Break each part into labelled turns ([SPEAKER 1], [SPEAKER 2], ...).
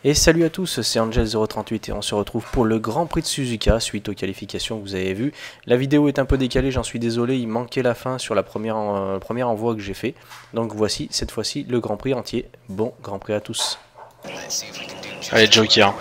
[SPEAKER 1] Et salut à tous, c'est Angel038 et on se retrouve pour le Grand Prix de Suzuka suite aux qualifications que vous avez vues. La vidéo est un peu décalée, j'en suis désolé, il manquait la fin sur la première envoi que j'ai fait. Donc voici cette fois-ci le Grand Prix entier. Bon Grand Prix à tous.
[SPEAKER 2] Allez, Joker.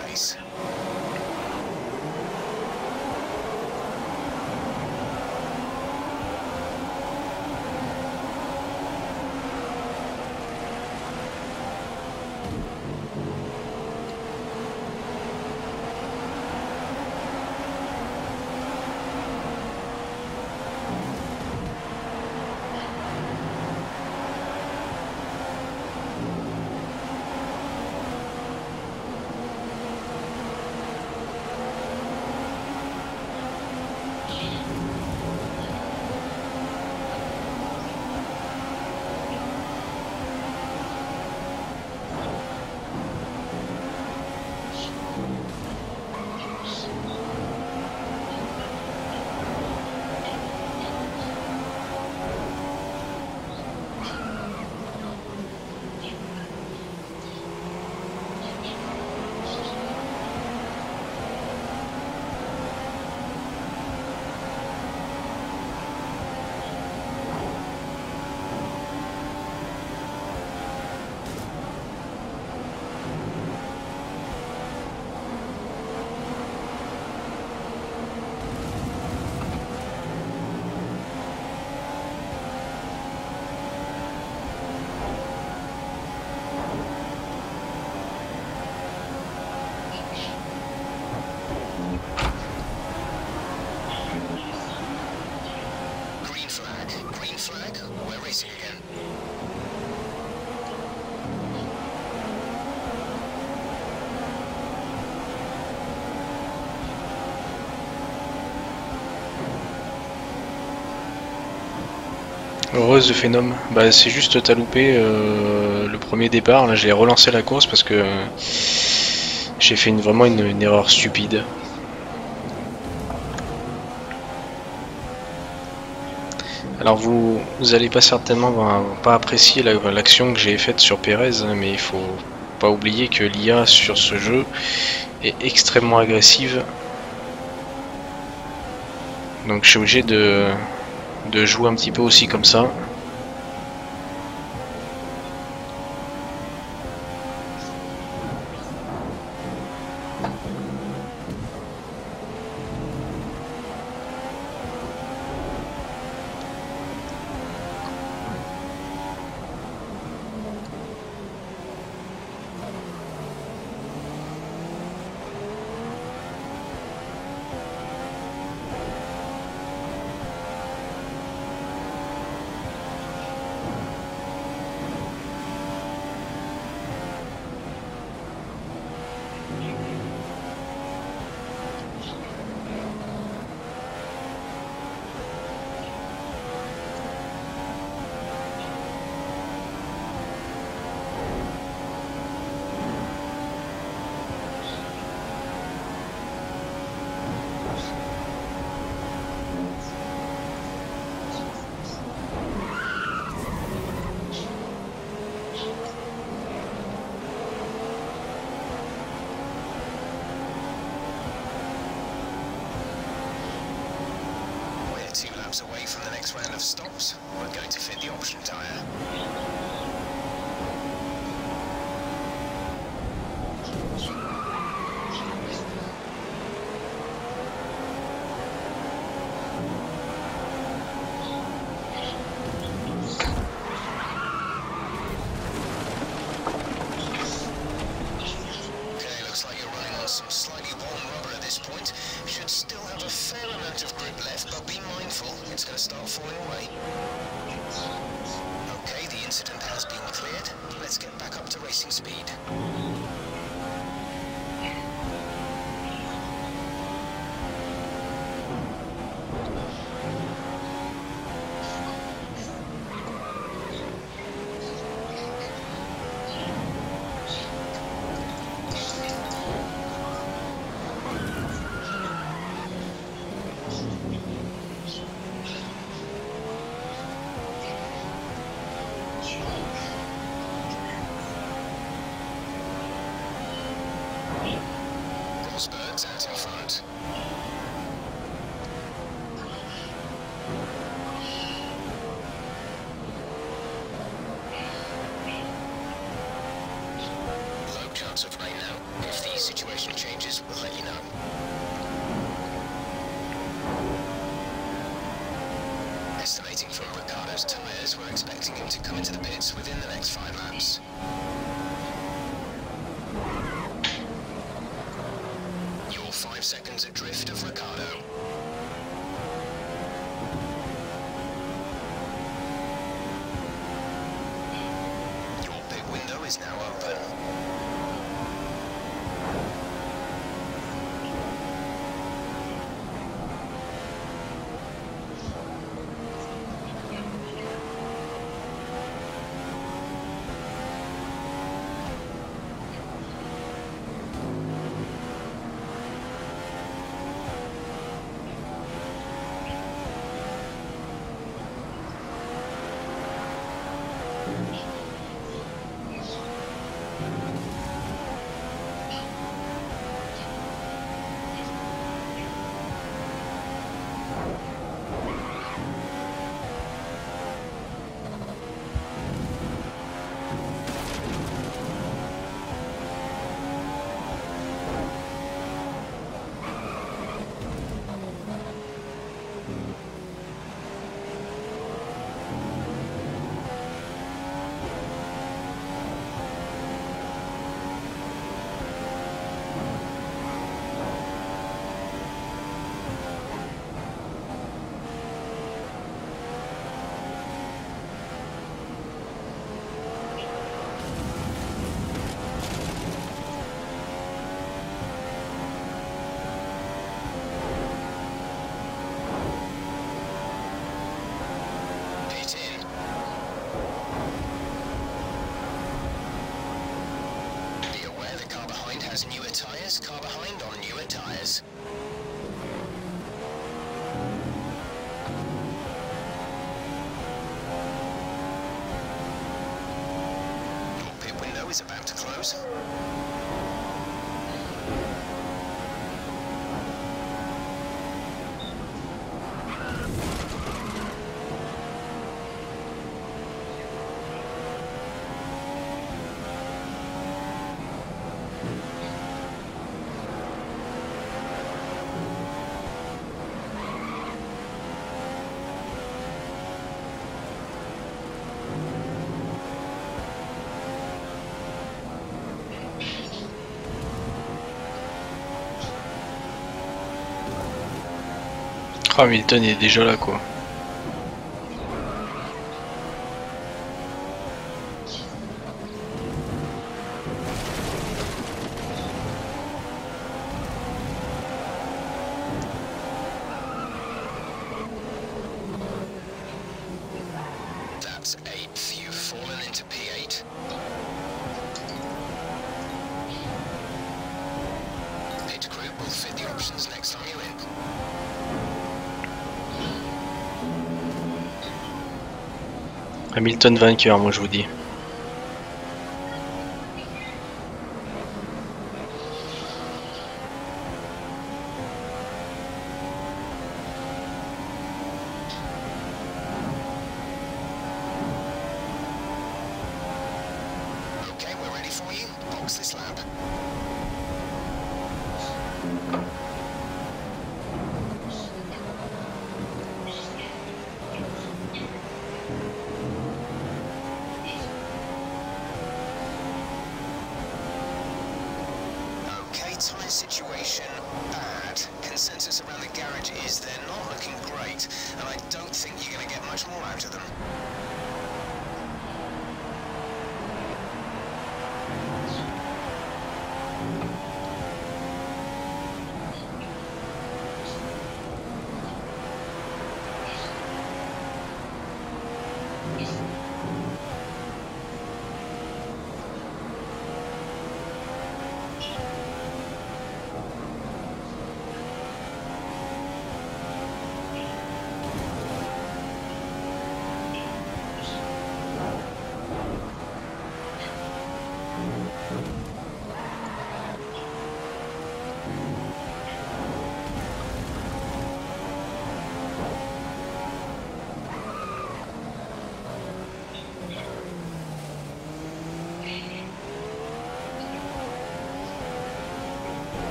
[SPEAKER 3] Green flag, we're racing again.
[SPEAKER 2] Heureuse de Phénom. Bah c'est juste t'as loupé le premier départ. Là j'ai relancé la course parce que j'ai fait vraiment une erreur stupide. Alors vous allez pas certainement pas apprécier l'action que j'ai faite sur Pérez, mais il faut pas oublier que l'IA sur ce jeu est extrêmement agressive. Donc je suis obligé de jouer un petit peu aussi comme ça.
[SPEAKER 3] We're 2 laps away from the next round of stops. We're going to fit the option tyre. Okay, looks like you're running on some slightly warm rubber at this point. Should still have a fair amount of grip left, but be mindful, it's going to start falling away. Okay, the incident has been cleared. Let's get back up to racing speed. Rosberg's out in front. Low chance of rain now. If the situation changes, we'll let you know. Estimating from Ricciardo's tyres, we're expecting him to come into the pits within the next 5 laps. You're 5 seconds adrift of Ricciardo. Your pit window is now open. Has newer tyres, car behind on newer tyres. Your pit window is about to close.
[SPEAKER 2] Hamilton est déjà là quoi.
[SPEAKER 3] That's 8th. You've fallen into P8. Pit crew will fit the options next time you're in.
[SPEAKER 2] Hamilton vainqueur, moi je vous dis.
[SPEAKER 3] Okay, we're ready for you. Box this lap. Tyre situation bad. Consensus around the garage is they're not looking great, and I don't think you're going to get much more out of them.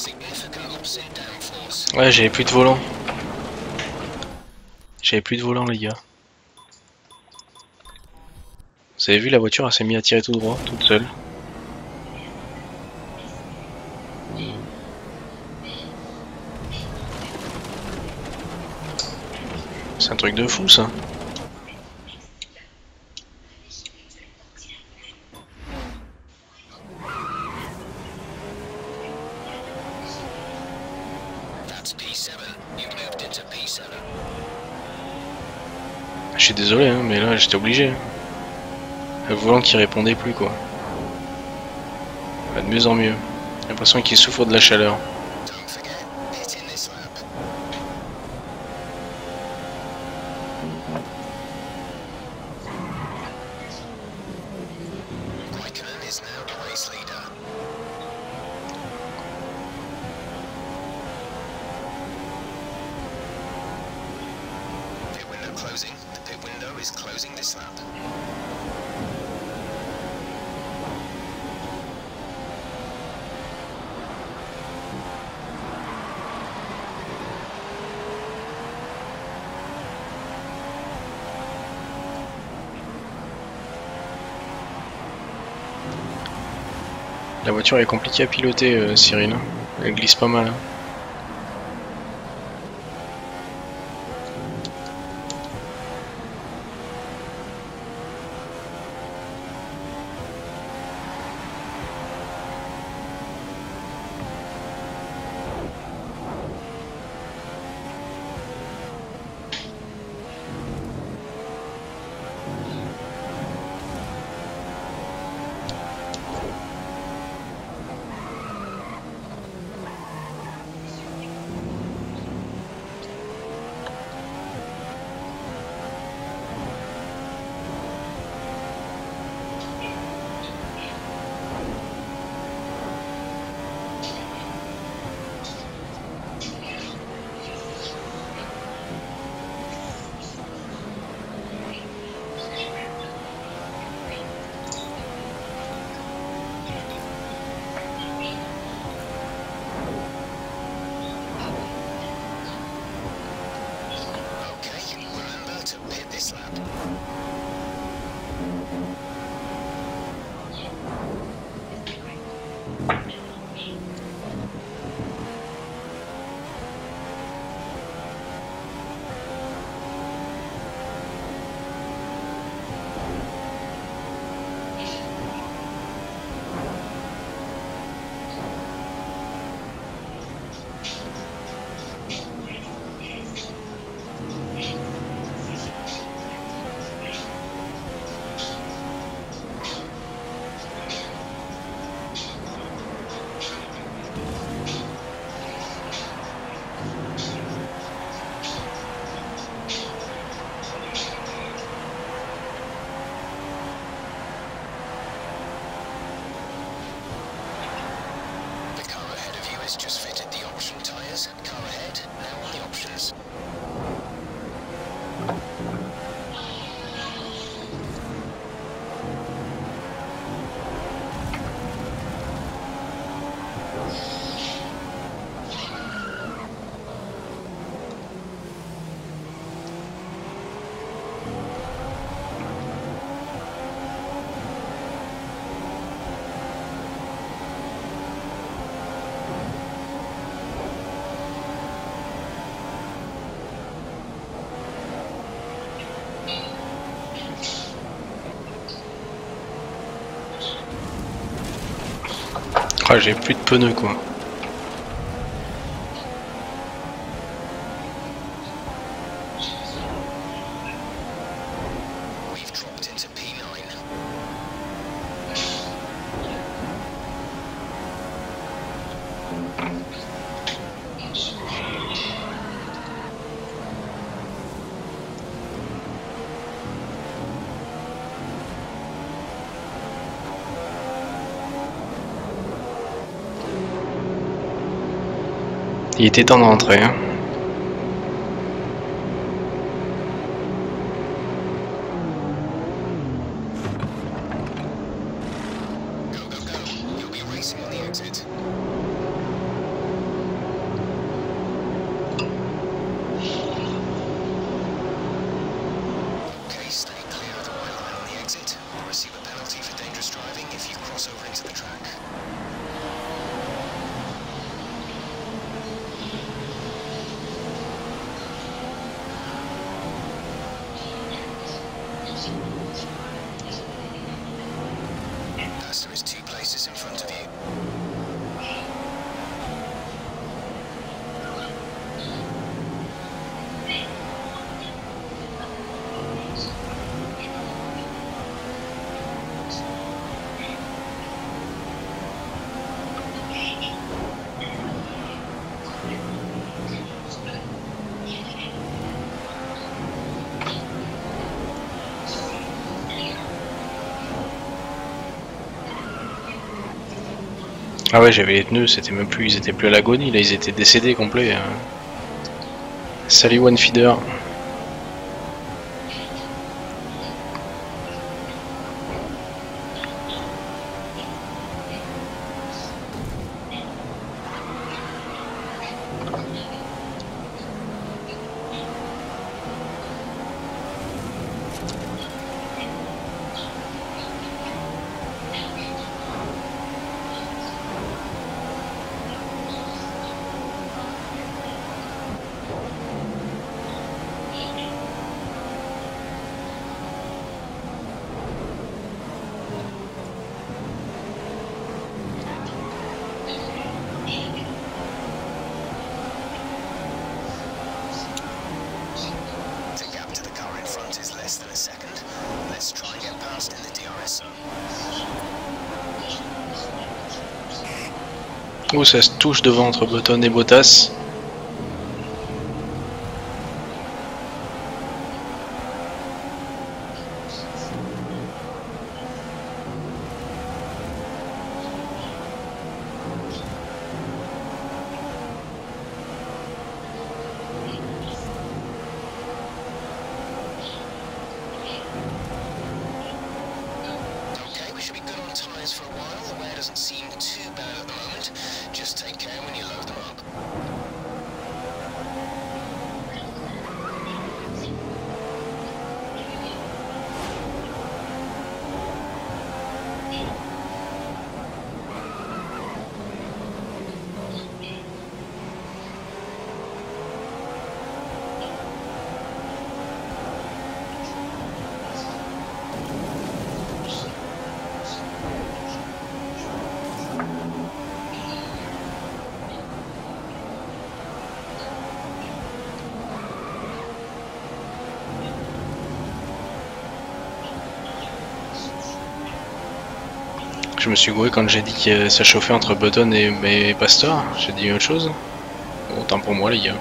[SPEAKER 3] Significant loss in downforce.
[SPEAKER 2] Ouais, j'avais plus de volant. J'avais plus de volant, les gars. Vous avez vu, la voiture, elle s'est mise à tirer tout droit, toute seule. C'est un truc de fou, ça.
[SPEAKER 3] That's P7. You've moved into P7.
[SPEAKER 2] Je suis désolé, hein, mais là, j'étais obligé. Le volant qui répondait plus, quoi. De mieux en mieux. J'ai l'impression qu'il souffre de la chaleur.
[SPEAKER 3] Don't forget, hit in this lap. Raikkonen is now the race leader. Pit window closing. The pit window is closing this lap.
[SPEAKER 2] La voiture est compliquée à piloter, Cyril. Elle glisse pas mal. Hein.
[SPEAKER 3] Okay, remember to pit this lap. The car ahead of you has just fitted the option tyres. Car ahead, now on the options.
[SPEAKER 2] Ah, j'ai plus de pneus, quoi.
[SPEAKER 3] We've dropped into P9.
[SPEAKER 2] Il était temps de rentrer, hein.
[SPEAKER 3] Go, go, go. You'll be racing on the exit. receive a penalty for dangerous driving if you cross over into the track. Pastor is 2 places in front of you.
[SPEAKER 2] Ah ouais, j'avais les pneus, c'était même plus, ils étaient plus à l'agonie, là ils étaient décédés complets. Salut One Feeder. Oh, ça se touche devant entre Button et Bottas. Je me suis gouré quand j'ai dit que ça chauffait entre Button et Pastor. J'ai dit autre chose. Autant pour moi les gars.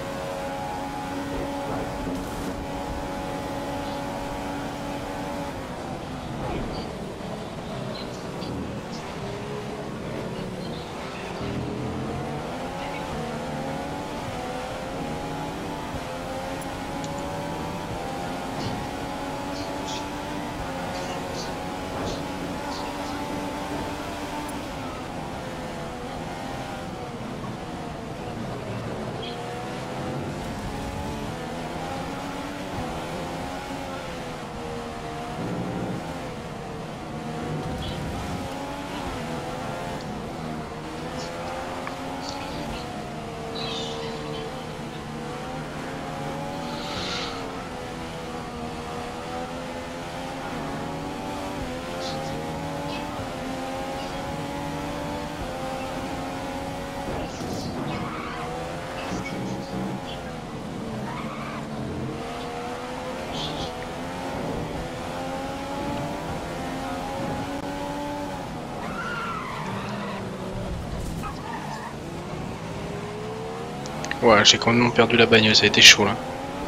[SPEAKER 2] Ouais, j'ai complètement perdu la bagnole, ça a été chaud là.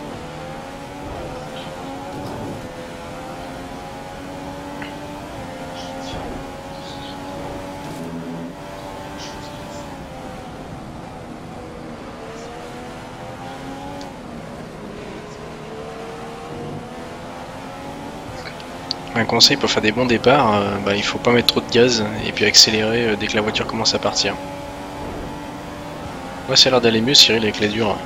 [SPEAKER 2] Un conseil pour faire des bons départs, il faut pas mettre trop de gaz et puis accélérer dès que la voiture commence à partir. Ouais, ça a l'air d'aller mieux Cyril avec les durs.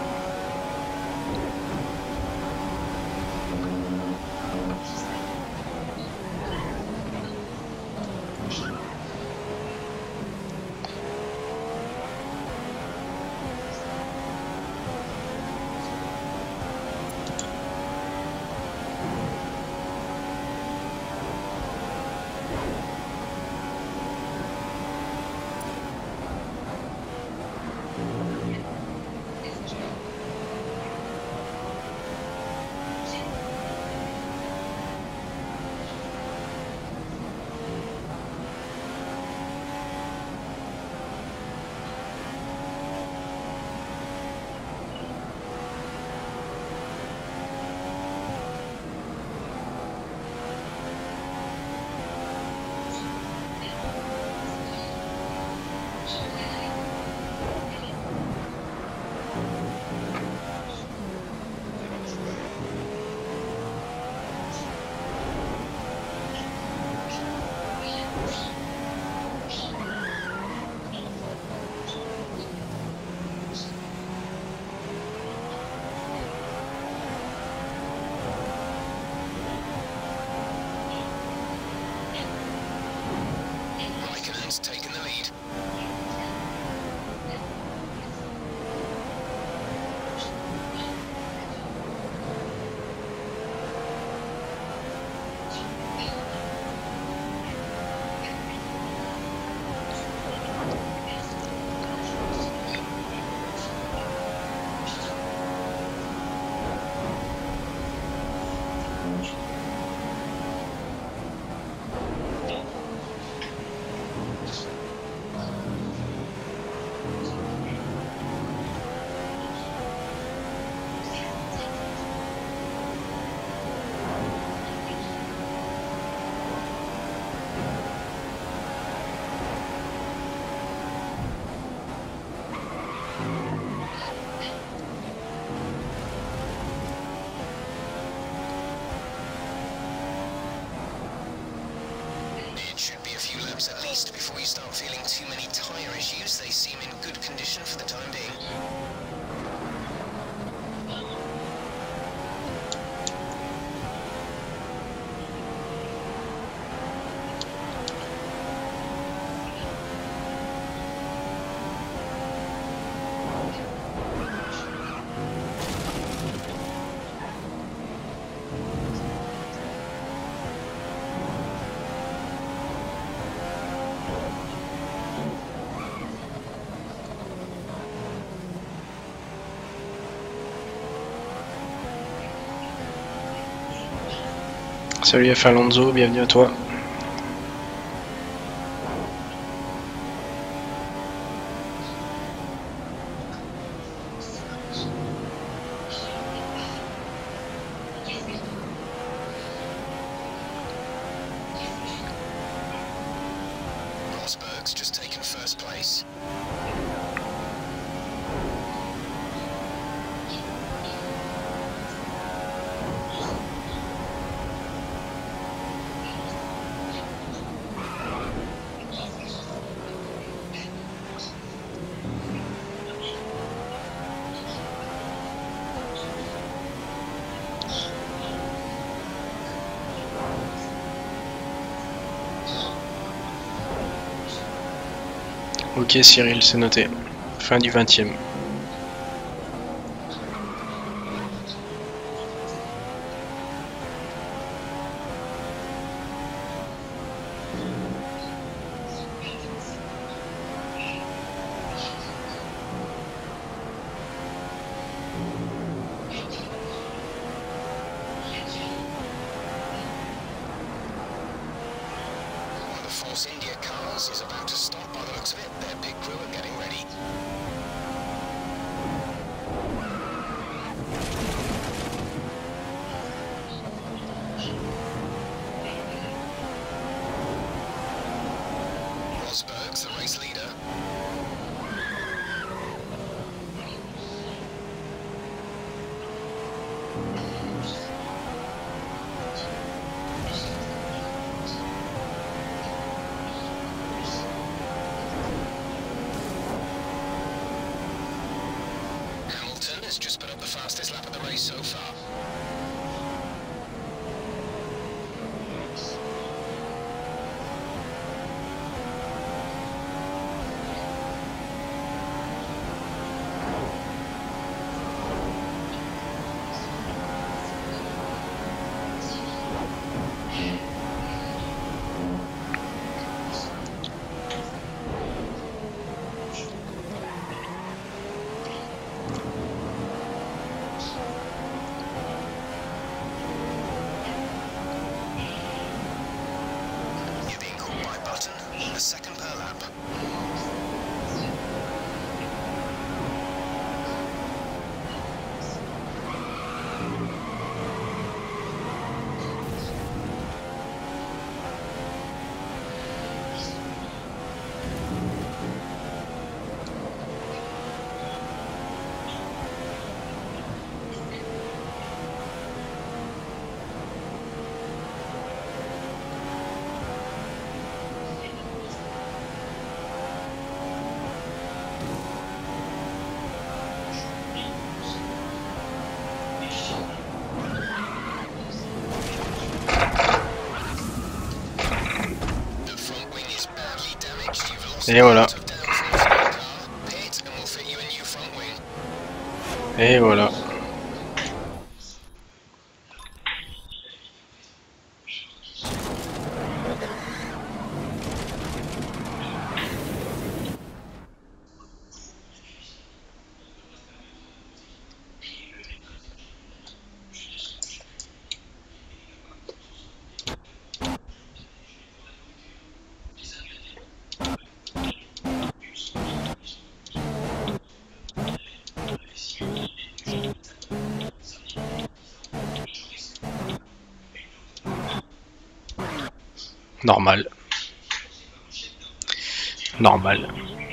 [SPEAKER 3] Hamilton's taken the lead. At least before you start feeling too many tyre issues. They seem in good condition for the time being.
[SPEAKER 2] Salut F. Alonso, bienvenue à toi.
[SPEAKER 3] Rosberg's just taken first place.
[SPEAKER 2] Ok Cyril, c'est noté. Fin du 20e.
[SPEAKER 3] Force India cars is about to stop by the looks of it. Their pit crew are getting ready. Rosberg's the race leader. Has just put up the fastest lap of the race so far.
[SPEAKER 2] Et voilà. Et voilà. Normal. Normal.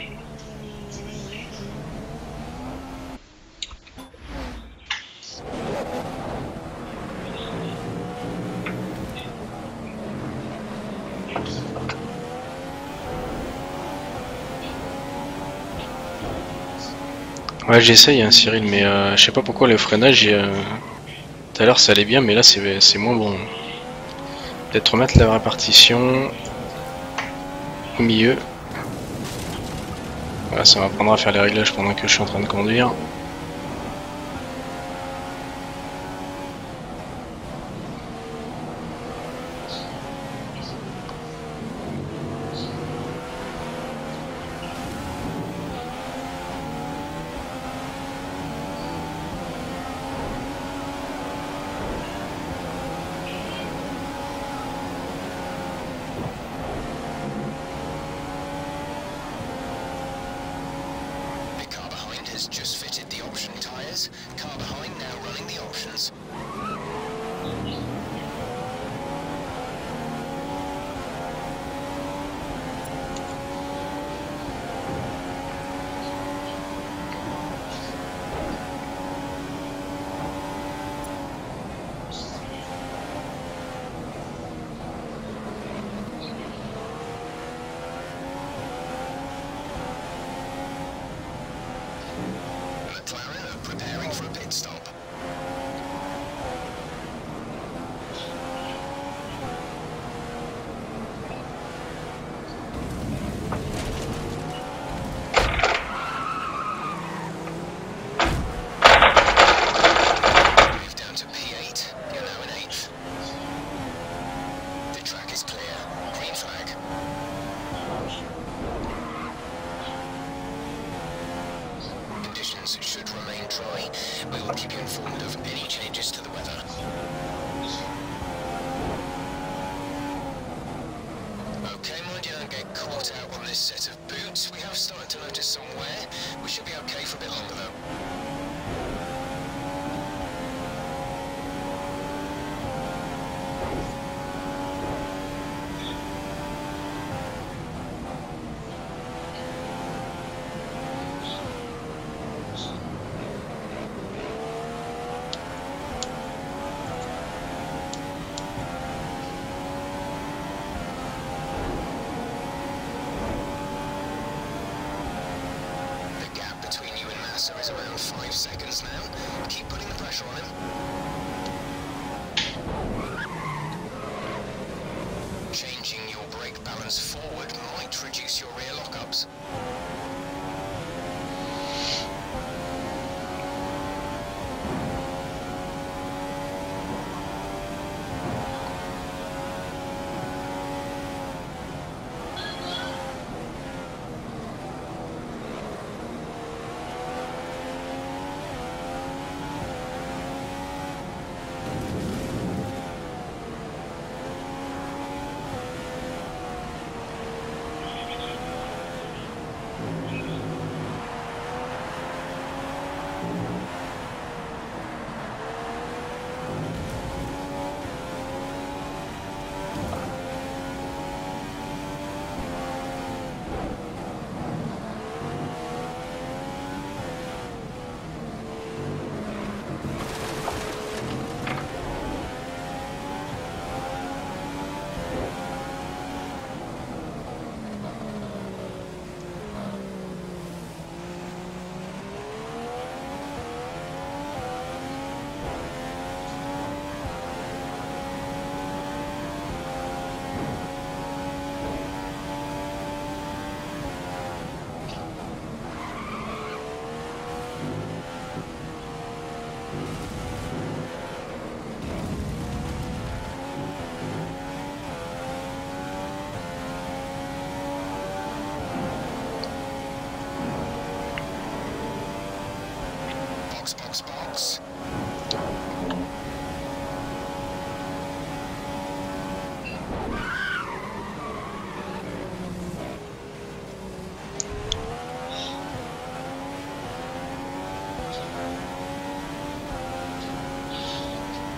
[SPEAKER 2] Ouais, j'essaye, hein, Cyril, mais je sais pas pourquoi le freinage, tout à l'heure ça allait bien, mais là c'est moins bon. Peut-être remettre la répartition au milieu. Voilà, ça m'apprendra à faire les réglages pendant que je suis en train de conduire.
[SPEAKER 3] Just fitted the option tyres. Car behind now running the options. McLaren are preparing for a pit stop. Move down to P8. You're now in 8th. The track is clear. Green flag. Conditions should remain dry. We will keep you informed of any changes to the weather. Okay, mind you don't get caught out on this set of boots. We have started to notice some wear. We should be okay for a bit longer though. Between you and Massa is around 5 seconds now. Keep putting the pressure on him. Changing your brake balance forward might reduce your rear lockups.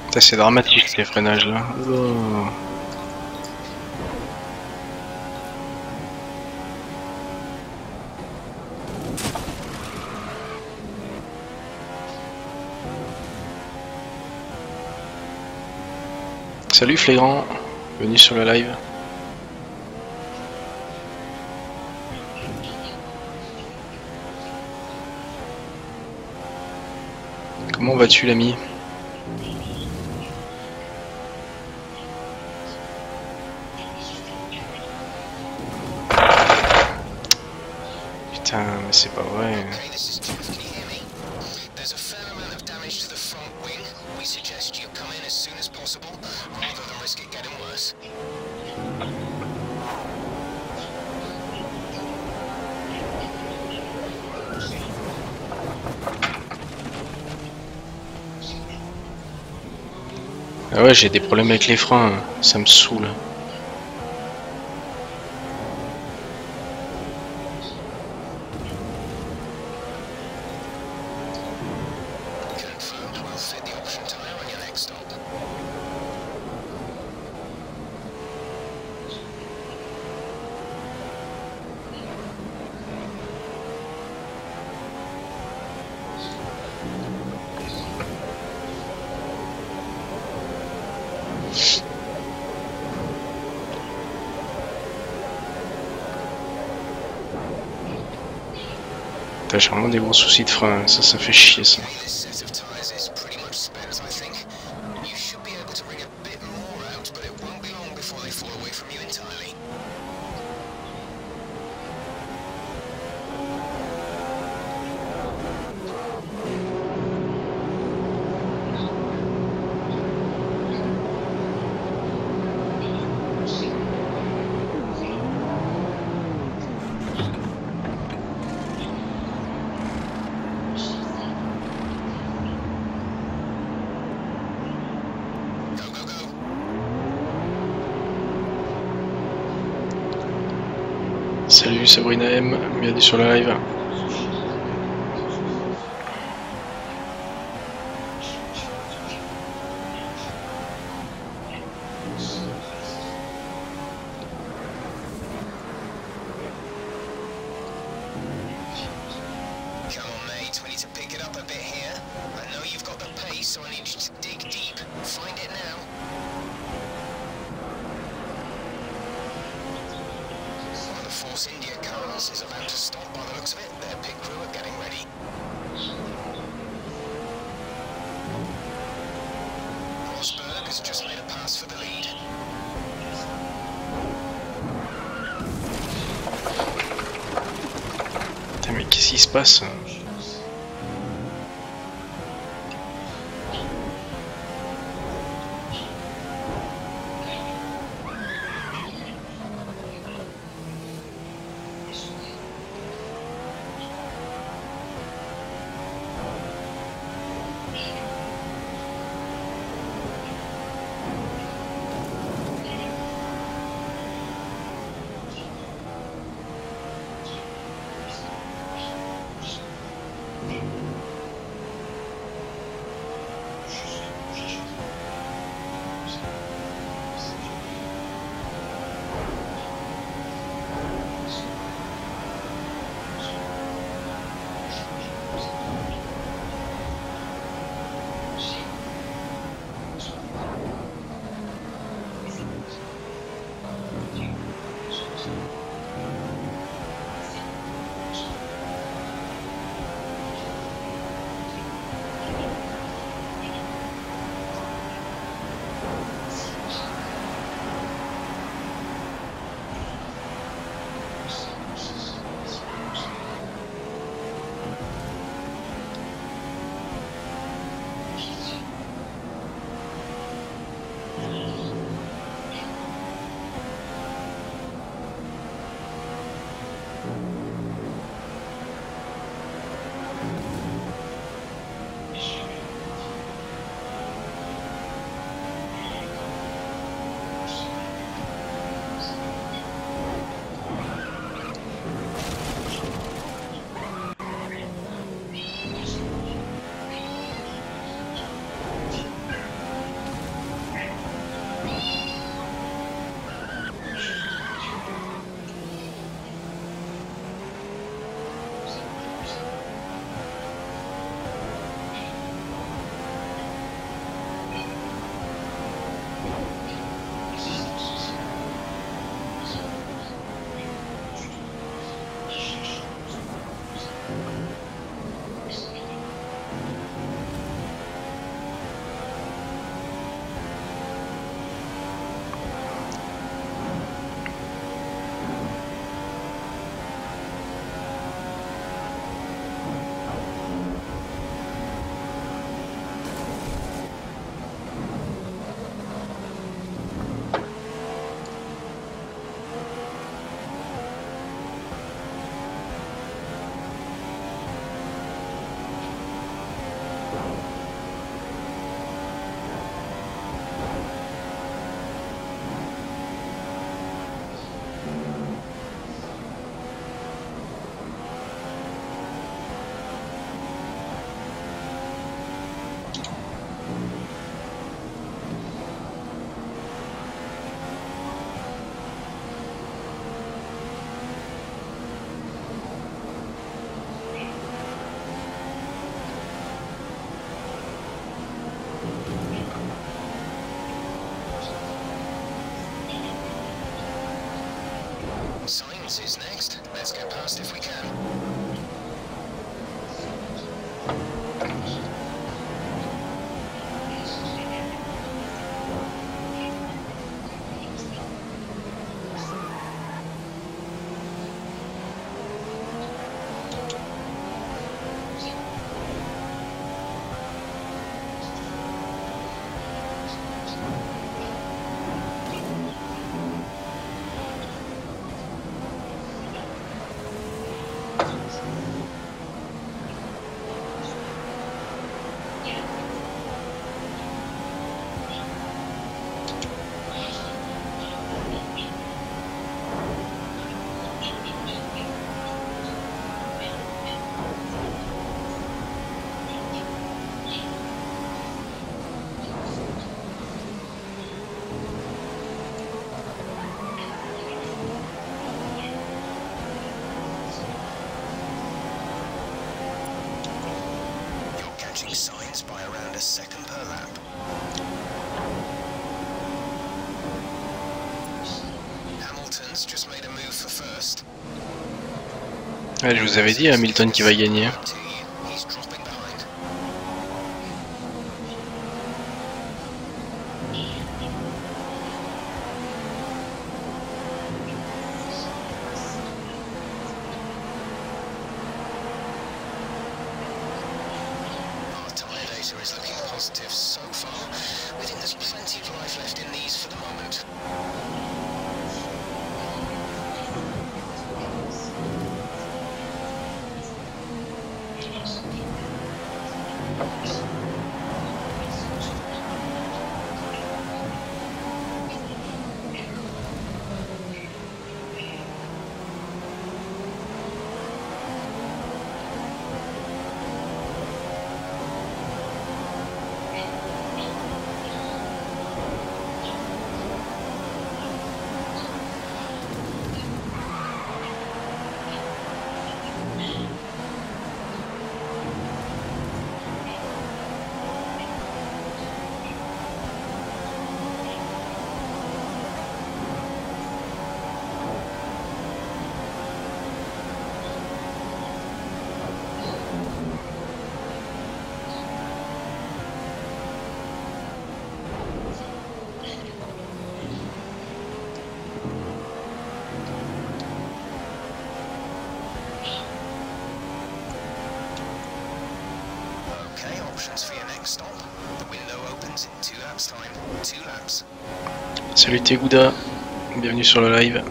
[SPEAKER 2] C'est dramatique les freinages là. Oh. Salut Flagrant, bienvenue sur le live. Comment vas-tu l'ami? Putain, mais c'est pas vrai. Ah ouais, j'ai des problèmes avec les freins, ça me saoule. J'ai vraiment des gros soucis de frein, ça fait chier ça. Salut Sabrina M, bienvenue sur le live. Putain mais qu'est-ce qui se passe?
[SPEAKER 3] Science is next. Let's get past if we can. Signs by around a second per lap. Hamilton's just made a move for first.
[SPEAKER 2] Ouais, je vous avais dit Hamilton qui va gagner.
[SPEAKER 3] He's dropping behind. Is looking positive so far. We think there's plenty of life left in these for the moment. Options for your next stop. The window opens in 2 laps time. 2 laps.
[SPEAKER 2] Salut Tegouda, bienvenue sur le live.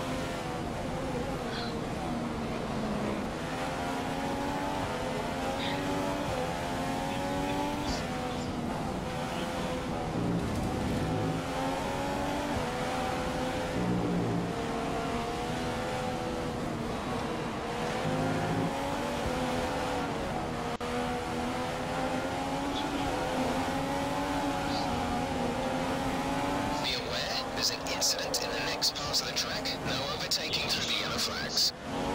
[SPEAKER 3] There's an incident in the next part of the track. No overtaking through the yellow flags.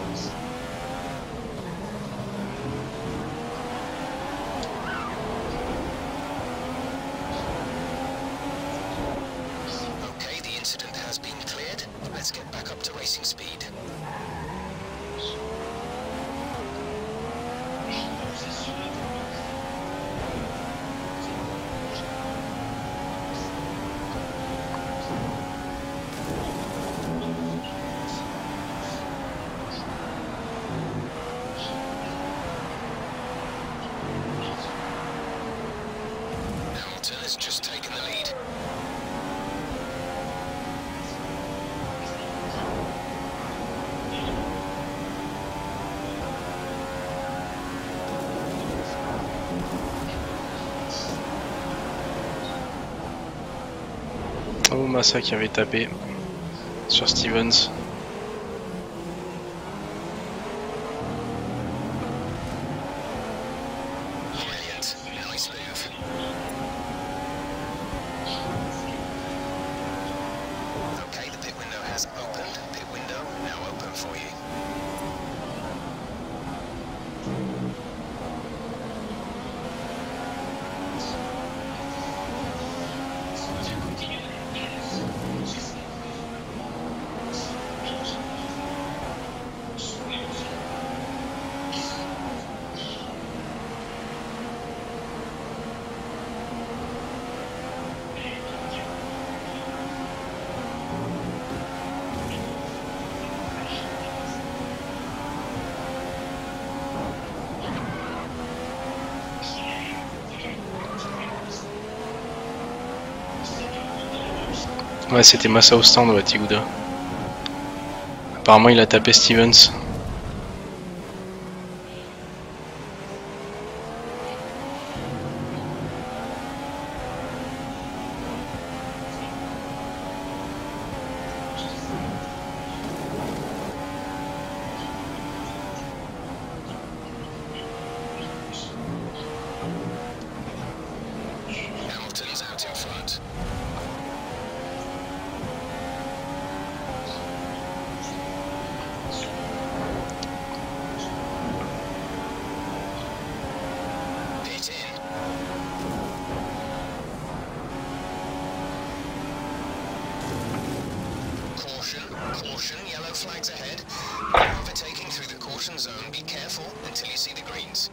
[SPEAKER 3] Okay, the incident has been cleared. Let's get back up to racing speed. Has just taken the lead.
[SPEAKER 2] Oh, Massa qui avait tapé sur Stevens.
[SPEAKER 3] Brilliant. Nice move. Okay, the pit window has opened. Pit window now open for you.
[SPEAKER 2] Ouais, c'était Massa au stand, ouais, Tigouda. Apparemment, il a tapé Stevens.
[SPEAKER 3] Hamilton's out in front. Pit in. Caution, caution, yellow flags ahead. Overtaking through the caution zone, be careful until you see the greens.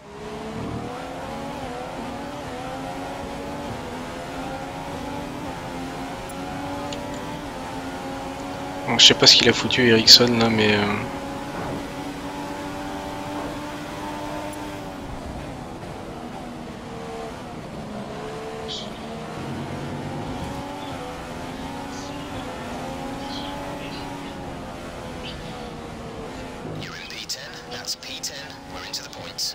[SPEAKER 2] Bon, je sais pas ce qu'il a foutu Ericsson là, mais
[SPEAKER 3] You're in D10, that's P10, we're into the points.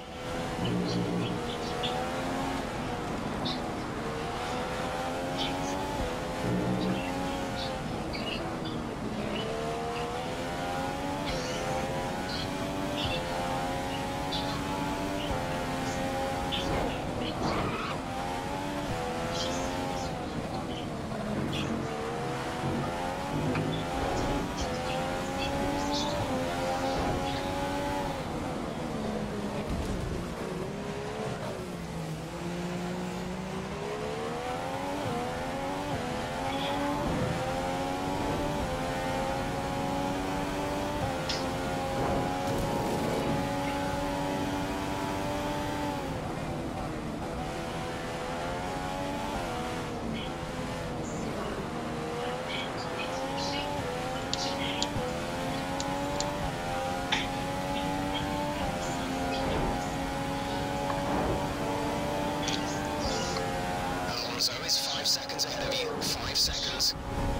[SPEAKER 3] Alonso is 5 seconds ahead of you, 5 seconds.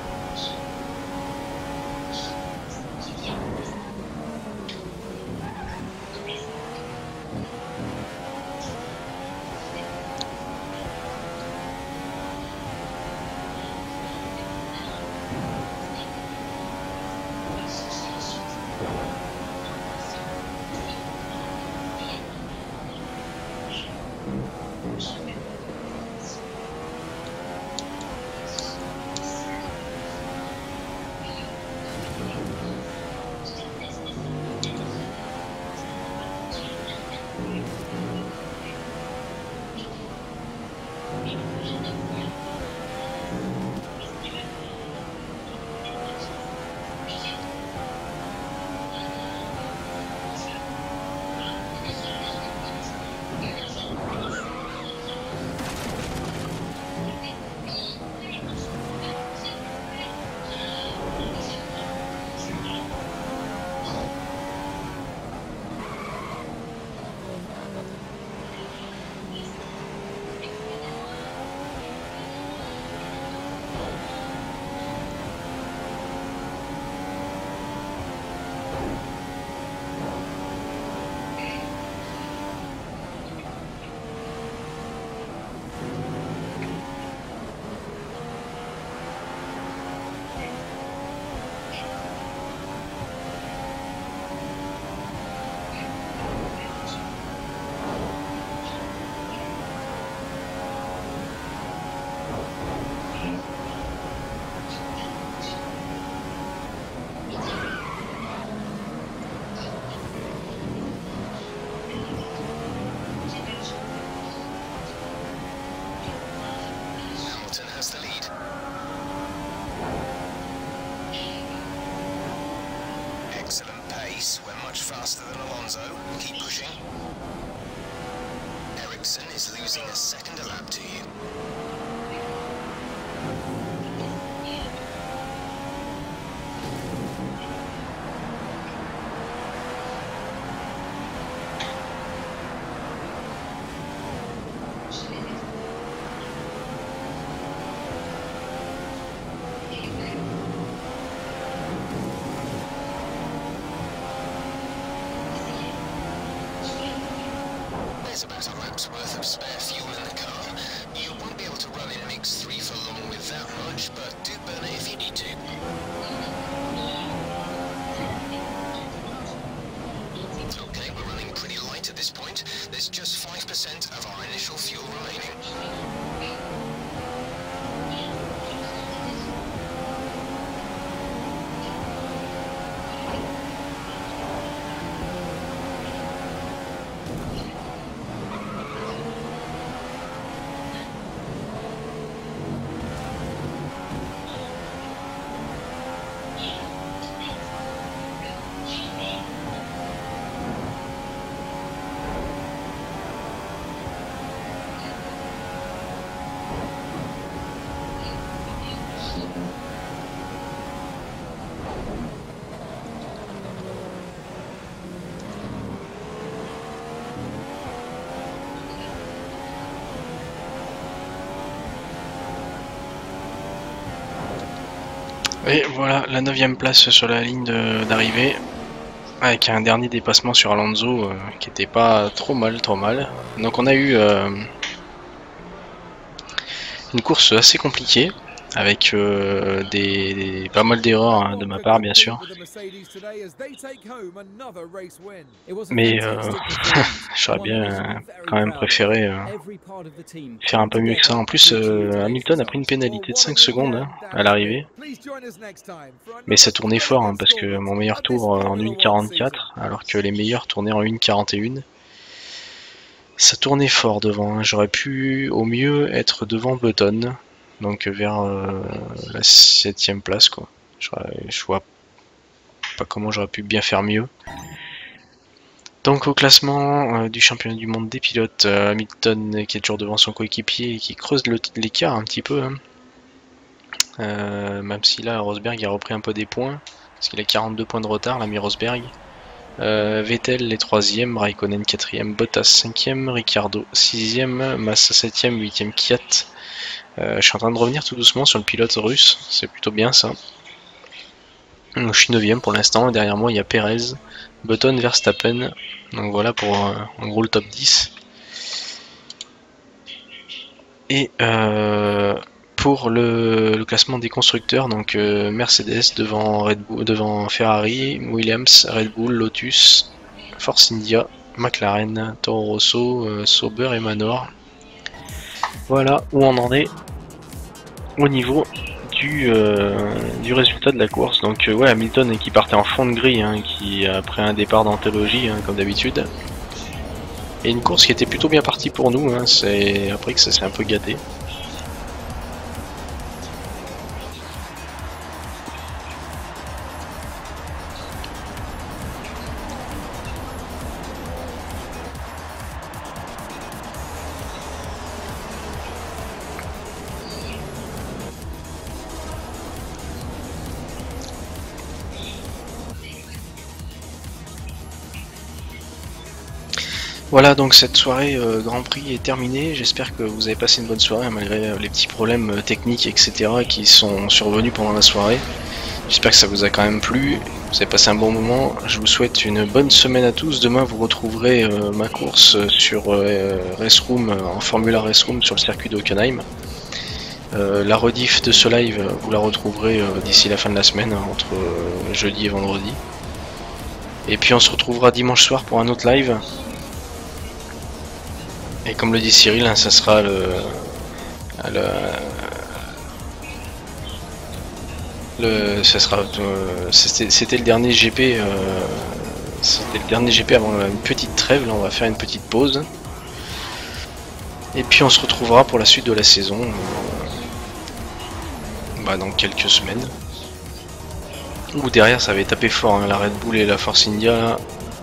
[SPEAKER 3] Hamilton has the lead. Excellent pace, we're much faster than Alonso. Keep pushing. Ericsson is losing a second a lap to you. get about a lap's worth of spare fuel in the car. You won't be able to run in mix 3 for long with that much, but do burn it if you need to. Okay, we're running pretty light at this point. There's just 5% of our initial fuel remaining.
[SPEAKER 2] Et voilà la 9ème place sur la ligne d'arrivée, avec un dernier dépassement sur Alonso qui était pas trop mal. Donc on a eu une course assez compliquée, avec pas mal d'erreurs hein, de ma part bien sûr. Mais j'aurais bien quand même préféré faire un peu mieux que ça. En plus Hamilton a pris une pénalité de 5 secondes hein, à l'arrivée. Mais ça tournait fort hein, parce que mon meilleur tour en 1.44 alors que les meilleurs tournaient en 1.41. Ça tournait fort devant, hein. J'aurais pu au mieux être devant Button. Donc vers la 7ème place quoi. Je vois pas comment j'aurais pu bien faire mieux. Donc au classement du championnat du monde des pilotes, Hamilton qui est toujours devant son coéquipier et qui creuse l'écart un petit peu. Hein. Même si là Rosberg a repris un peu des points, parce qu'il a 42 points de retard l'ami Rosberg. Vettel est 3ème, Raikkonen 4ème, Bottas 5ème, Ricciardo 6ème, Massa 7ème, 8ème Kvyat. Je suis en train de revenir tout doucement sur le pilote russe, c'est plutôt bien ça. Donc, je suis 9ème pour l'instant, derrière moi il y a Perez, Button, Verstappen. Donc voilà pour en gros le top 10. Et pour le classement des constructeurs, donc Mercedes devant Ferrari, Williams, Red Bull, Lotus, Force India, McLaren, Toro Rosso, Sauber et Manor. Voilà où on en est au niveau du résultat de la course. Donc ouais, Hamilton qui partait en fond de grille, hein, qui a pris un départ d'anthologie hein, comme d'habitude. Et une course qui était plutôt bien partie pour nous, hein, c'est après que ça s'est un peu gâté. Voilà, donc cette soirée Grand Prix est terminée. J'espère que vous avez passé une bonne soirée malgré les petits problèmes techniques etc. qui sont survenus pendant la soirée. J'espère que ça vous a quand même plu, vous avez passé un bon moment. Je vous souhaite une bonne semaine à tous. Demain vous retrouverez ma course sur Race Room, en Formula Race Room sur le circuit de Hockenheim. La rediff de ce live vous la retrouverez d'ici la fin de la semaine, entre jeudi et vendredi. Et puis on se retrouvera dimanche soir pour un autre live. Et comme le dit Cyril, hein, ça sera c'était le dernier GP, c'était le dernier GP avant une petite trêve. Là, on va faire une petite pause. Et puis on se retrouvera pour la suite de la saison, dans quelques semaines. Ou derrière, ça va taper fort, hein, la Red Bull et la Force India. Là.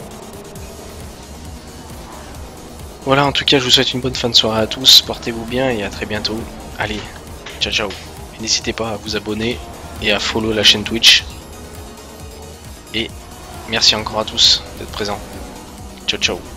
[SPEAKER 2] Voilà, en tout cas, je vous souhaite une bonne fin de soirée à tous. Portez-vous bien et à très bientôt. Allez, ciao ciao. Et n'hésitez pas à vous abonner et à follow la chaîne Twitch. Et merci encore à tous d'être présents. Ciao ciao.